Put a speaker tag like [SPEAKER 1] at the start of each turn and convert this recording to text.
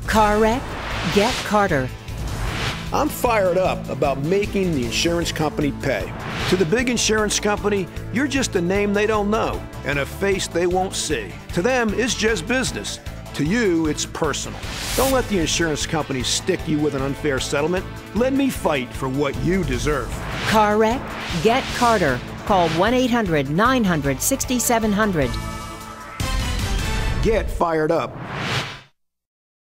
[SPEAKER 1] Car wreck? Get Carter.
[SPEAKER 2] I'm fired up about making the insurance company pay. To the big insurance company, you're just a name they don't know and a face they won't see. To them, it's just business. To you, it's personal. Don't let the insurance company stick you with an unfair settlement. Let me fight for what you deserve.
[SPEAKER 1] Car wreck? Get Carter. Call 1-800-900-6700.
[SPEAKER 2] Get fired up.